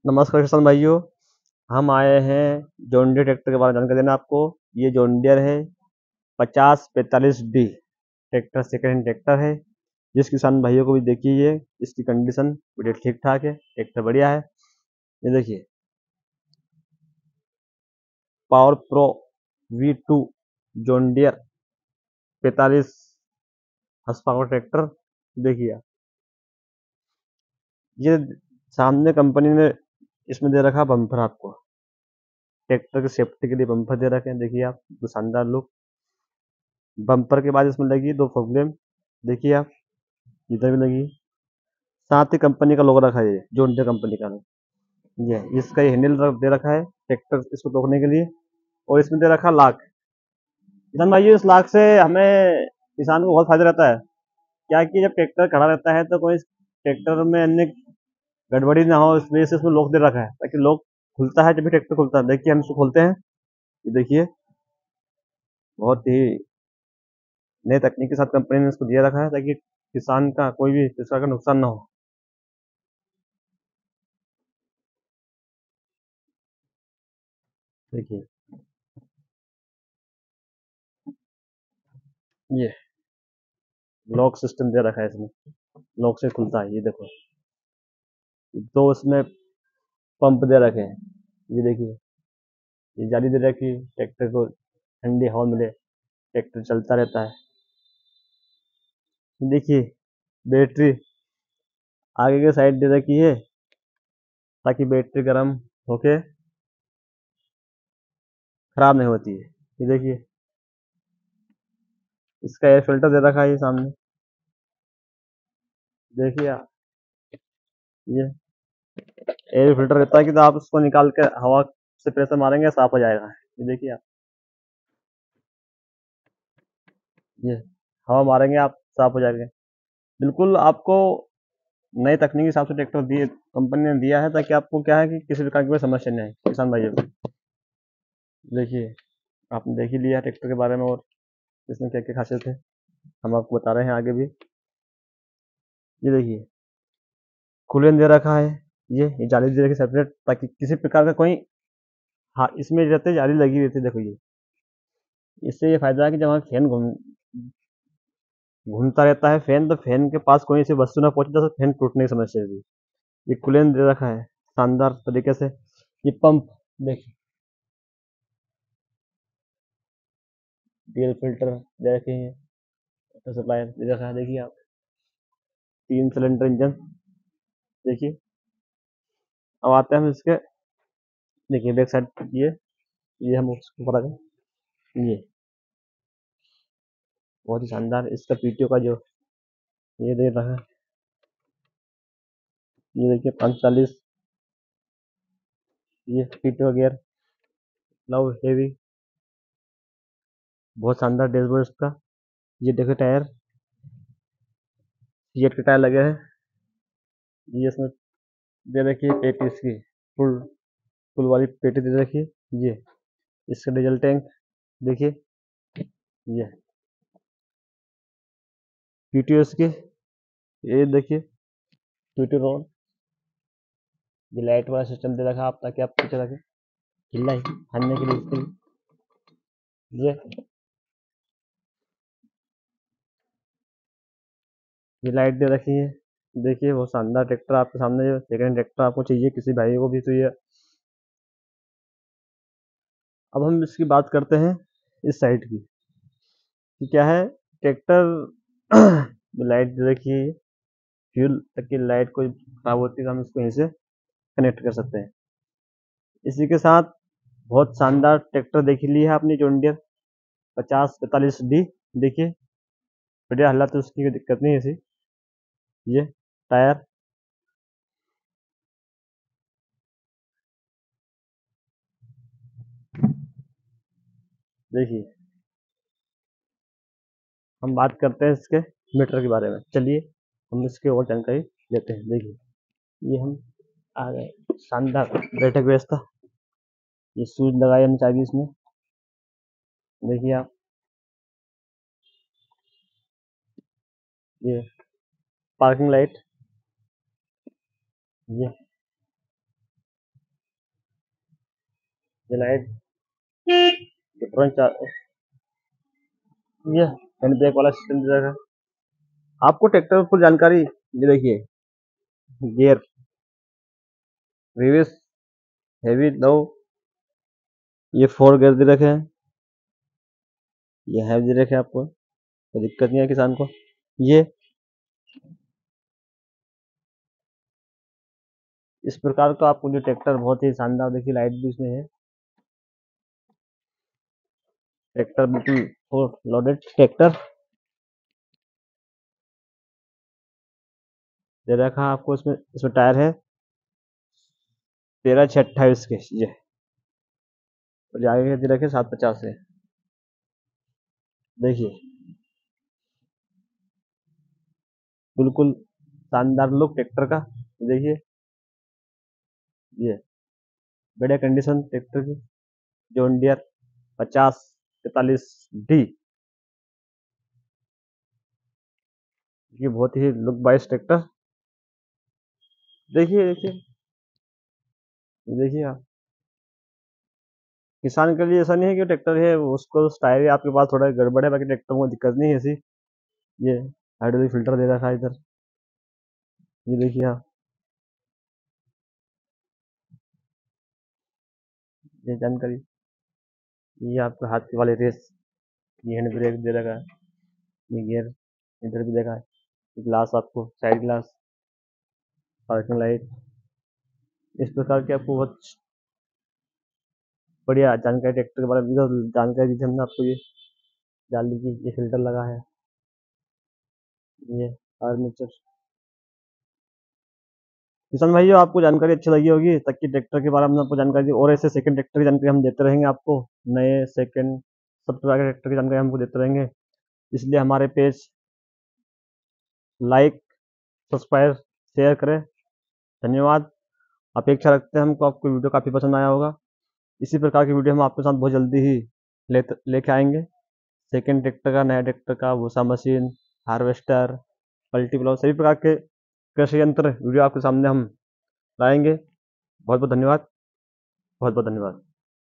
नमस्कार किसान भाइयों। हम आए हैं जॉन डियर ट्रैक्टर के बारे में जानकारी देना आपको। ये जॉन डियर है 5045D tractor, second hand tractor है। जिस किसान भाइयों को भी देखिए, ये इसकी कंडीशन पूरी ठीक ठाक है, ट्रैक्टर बढ़िया है। ये देखिए power pro V2 John Deere 45 power tractor. देखिए ये सामने कंपनी ने इसमें दे रखा बम्पर, आपको ट्रैक्टर की सेफ्टी के लिए बम्पर दे रखे हैं। देखिए आप, तो शानदार लुक। बम्पर के बाद इसमें लगी 2 फॉग लैंप, देखिए आप, इधर भी लगी। साथ ही कंपनी का लोगो रखा है, ये जॉन डीरे कंपनी का। ये इसका ये हैंडल दे रखा है ट्रैक्टर इसको रोकने के लिए, और इसमें दे रखा लाक। किसान भाई, इस लाक से हमें किसान को बहुत फायदा रहता है। क्या कि जब ट्रैक्टर खड़ा रहता है तो कोई ट्रैक्टर में अन्य गड़बड़ी ना हो, इस वजह से इसमें लॉक दे रखा है, ताकि लॉक खुलता है जब भी ट्रैक्टर खुलता है। देखिए हम इसको खोलते हैं, ये देखिए बहुत ही नई तकनीक के साथ कंपनी ने इसको दिया रखा है, ताकि किसान का कोई भी प्रकार का नुकसान ना हो। देखिए ये लॉक सिस्टम दे रखा है, इसमें लॉक से खुलता है। ये देखो, तो उसमें पंप दे रखे हैं। ये देखिए, ये जाली दे रखी है, ट्रैक्टर को ठंडी हवा मिले, ट्रैक्टर चलता रहता है। देखिए बैटरी आगे के साइड दे रखी है, ताकि बैटरी गर्म होके खराब नहीं होती है। ये देखिए इसका एयर फिल्टर दे रखा है, ये सामने देखिए आप, ये एयर फिल्टर रहता है कि तो आप उसको निकाल के हवा से प्रेशर मारेंगे, साफ हो जाएगा। ये देखिए आप, ये हवा मारेंगे आप, साफ हो जाएगा। बिल्कुल आपको नई तकनीक के हिसाब से ट्रैक्टर दिए कंपनी ने दिया है, ताकि आपको क्या है कि किसी प्रकार की कोई समस्या नहीं आए किसान भाइयों को। देखिए आपने देख ही लिया ट्रैक्टर के बारे में, और इसमें क्या क्या खासियत है हम आपको बता रहे हैं आगे भी। ये देखिए कूलेंट दे रखा है, ये जाली दे रखी सेपरेट, ताकि किसी प्रकार का कोई, हाँ इसमें रहते जाली लगी रहती है। देखो ये, इससे ये फायदा है कि जब हम फैन घूमता रहता है फैन, तो फैन के पास कोई ऐसी वस्तु ना पहुंचे तो फैन टूटने की समस्या होगी। ये कूलेंट दे रखा है शानदार तरीके से। ये पंप देखिए, डीजल फिल्टर दे रखे हैं, वाटर सप्लाई दे रखा है। देखिए आप, 3 सिलेंडर इंजन। देखिए अब आते हैं हम इसके, देखिए बैक साइड, ये हम उसको पता करें। ये बहुत ही शानदार इसका पीटीओ का जो ये दे रहा है। ये देखिए 45, ये पीटीओ गियर, लव हेवी, बहुत शानदार डैशबोर्ड इसका। ये देखिए टायर, सीएट के टायर लगे हैं। ये इसमें दे रखी है पेटी, इसकी फुल फुल वाली पेटी दे रखी है। ये इसका डीजल टैंक देखिए, ये पीटीओ इसकी, ये देखिए पीटीओ रोड। ये लाइट वाला सिस्टम दे रखा है आप, ताकि आप पीछे रखें हिलना ही हारने के लिए इसके लिए। ये लाइट दे रखी है। देखिए बहुत शानदार ट्रैक्टर आपके सामने, जो सेकंड ट्रैक्टर आपको चाहिए, किसी भाई को भी चाहिए। अब हम इसकी बात करते हैं इस साइड की, कि क्या है ट्रैक्टर लाइट दे रखी है, फ्यूल तक की लाइट कोई खराब होती है तो हम इसको यहीं से कनेक्ट कर सकते हैं। इसी के साथ बहुत शानदार ट्रैक्टर देख ली है आपने, जॉन डियर 5045D। देखिए बढ़िया हालत है उसकी, कोई दिक्कत नहीं है ऐसी। ये टायर, देखिए हम बात करते हैं इसके मीटर के बारे में। चलिए हम इसकी और जानकारी लेते हैं। देखिए ये हम आ गए, शानदार बैठक व्यवस्था। ये स्विच लगाए हमने चाबी इसमें, देखिए आप। ये पार्किंग लाइट, ये ये लाइट, डिफरेंट, ये हैंड ब्रेक वाला सिस्टम दे रखा है। आपको ट्रैक्टर में फुल जानकारी, ये देखिए, गियर, रिवर्स, हैवी, लो, ये 4 गियर दे रखे हैं, ये हैवी दे रखे हैं आपको, कोई दिक्कत नहीं है किसान को। ये इस प्रकार का आपको जो ट्रैक्टर बहुत ही शानदार, देखिए लाइट भी इसमें है, ट्रैक्टर बिल्कुल फुल लोडेड ट्रैक्टर दे रखा है आपको। इसमें इसमें टायर है 13/6/28 के, ये और ये आगे के दे रखे 750 है। देखिए बिल्कुल शानदार लुक ट्रैक्टर का, देखिए ये बढ़िया कंडीशन ट्रैक्टर की, जॉन डियर 5043D, ये बहुत ही लुक वाइज ट्रैक्टर। देखिए देखिए देखिए आप, किसान के लिए ऐसा नहीं है कि ट्रैक्टर है उसको टायर आपके पास थोड़ा गड़बड़ है, बाकी ट्रैक्टर में दिक्कत नहीं है ऐसी। ये हाइड्रोलिक फिल्टर दे रखा है इधर, ये देखिए आप, ये जानकारी, ये आपका हाथ के वाले रेस, ये हैंड ब्रेक दे रखा है, ये गियर इधर भी देखा है, ग्लास आपको साइड ग्लास, पार्किंग लाइट, इस प्रकार की आपको बहुत बढ़िया जानकारी ट्रैक्टर के बारे में इधर जानकारी दी थी हमने आपको। ये डाल लीजिए, ये फिल्टर लगा है, ये आर्मेचर। किसान भाइयों आपको जानकारी अच्छी लगी होगी, तक कि ट्रैक्टर के बारे में आपको जानकारी दी, और ऐसे सेकंड ट्रैक्टर की जानकारी हम देते रहेंगे आपको, नए सेकंड सब प्रकार के ट्रैक्टर की जानकारी हमको देते रहेंगे। इसलिए हमारे पेज लाइक, सब्सक्राइब, शेयर करें। धन्यवाद। अपेक्षा रखते हैं हमको आपको वीडियो काफ़ी पसंद आया होगा। इसी प्रकार की वीडियो हम आपके साथ बहुत जल्दी ही लेके आएंगे। सेकंड ट्रैक्टर का, नया ट्रैक्टर का, भूसा मशीन, हार्वेस्टर, पल्टी सभी प्रकार के कृषि यंत्र वीडियो आपके सामने हम लाएंगे। बहुत बहुत धन्यवाद, बहुत बहुत धन्यवाद।